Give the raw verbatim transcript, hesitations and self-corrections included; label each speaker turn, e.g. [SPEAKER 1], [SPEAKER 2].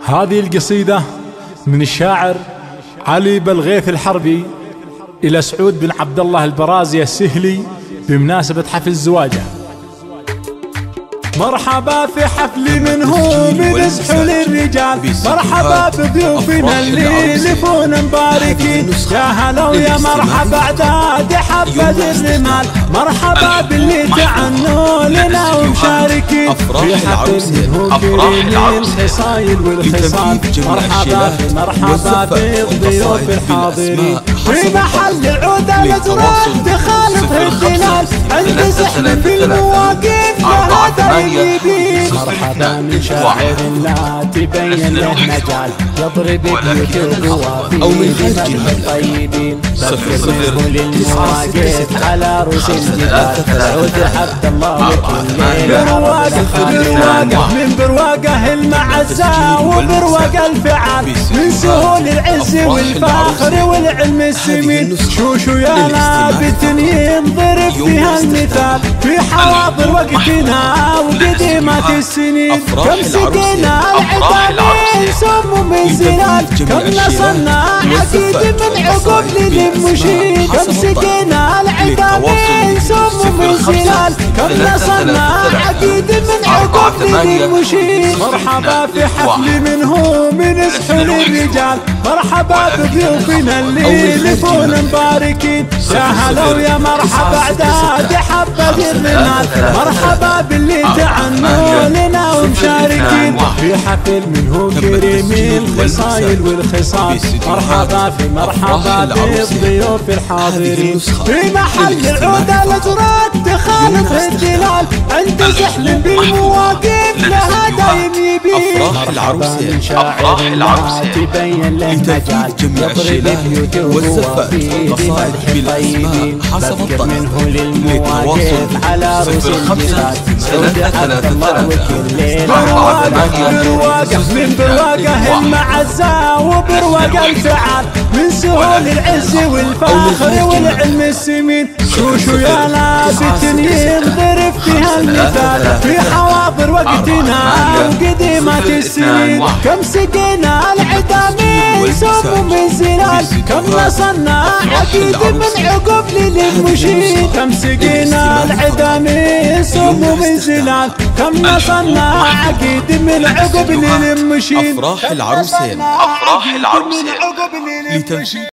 [SPEAKER 1] هذه القصيدة من الشاعر علي بلغيث الحربي إلى سعود بن عبد الله البرازي السهلي بمناسبة حفل زواجه. مرحبا في حفل منه بنزح للرجال، مرحبا بضيوفنا اللي يلفون مباركين، يا هلا ويا مرحبا عداد حبة الرمال، مرحبا باللي تعنوا لنا ومشاركين في حفل منه كريم الخصايل والخصال. مرحبا مرحبا بالضيوف الحاضرين في محل العود الازرق تخالف الجلال، عند زحمة بالمواقف لها مرحبا من شاعر لا تبين له مجال، يضرب بيوت القوافي بمدح الطيبين، بذكر منه للمواقف على رؤوس الجبال، سعود عبد الله وكل برواقه من برواقه المعزة وبرواقه الفعال، من سهول العز والفخر والعلم السمين، شوشو يا لابت ينضرب فيها المثال في حواضر وقتنا وقديمات السنين، كم سقينا العتابين سم من زلال، كم نصرنا عقيد من عقب للمشين، كم سقينا العتابين سم من زلال، كم نصرنا عقيد من عقب للمشين. مرحبا في حفل منه من سحول الرجال، مرحبا بضيوفنا اللي يلفون مباركين، يا هلا ويا مرحبا عداد حبة الرمال، مرحبا باللي تعنوا لنا ومشاركين في حفل منه كريم الخصايل والخصال. مرحبا في مرحبا بالضيوف الحاضرين في محل العود الازرق تخالف الجلال، عند زحل بالمواقف لها دايم يبين. مرحبا من شاعر لا تبين له مجال، يضرب بيوت القوافي بمدح الطيبين، بذكر منه للمواقف على رؤوس الجبال، سعود عبد الله وكل ليل برواقه من برواقه المعزة وبرواقه الفعال، من سهول العز والفخر والعلم السمين، شوشو يا لابت ينضرب فيها المثال في حواضر وقتنا وقديمات السنين، كم سقينا العتامين سم من زلال، كم نصرنا عقيد من عقب للمشين، كم سقينا العتامين سم من زلال، كم نصرنا عقيد من عقب للمشين.
[SPEAKER 2] أفراح العروسين أفراح العروسين لتنشيد